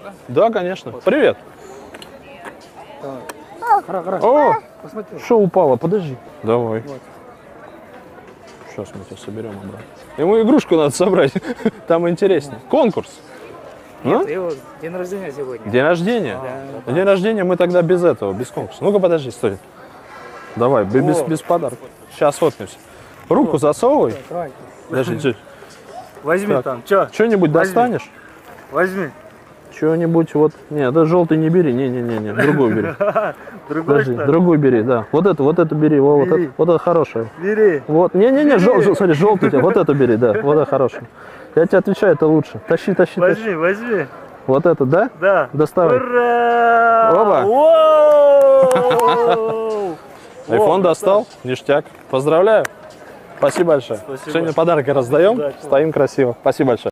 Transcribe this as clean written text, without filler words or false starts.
Да, конечно. Привет. Хорошо. О, Посмотри. что упало? Подожди. Давай. Вот. Сейчас мы тебя соберем обратно. Ему игрушку надо собрать. Там интереснее. Конкурс. Нет, его день рождения сегодня. День рождения? Да. День рождения мы тогда без этого, без конкурса. Ну-ка, подожди, стой. Давай, без подарка. Сейчас фоткнемся. Руку засовывай. Давай. Подожди, Возьми Так. там. Че? что-нибудь Возьми. достанешь? Возьми. Что-нибудь вот. Не, это желтый не бери. Не, другую бери. Другой Подожди, что ли? другую бери, да. Вот эту бери. Вот Бери. это, вот это хорошее. Бери. Вот, смотри, желтый, вот эту бери, да, вот это хорошее. Я тебе отвечаю, это лучше. Тащи. Возьми, возьми. Вот это, да? Да. Доставай. Ура! Оба. Воу! Айфон достал, ништяк. Поздравляю. Спасибо большое. Спасибо. Сегодня подарки раздаем, Да, стоим красиво. Спасибо большое.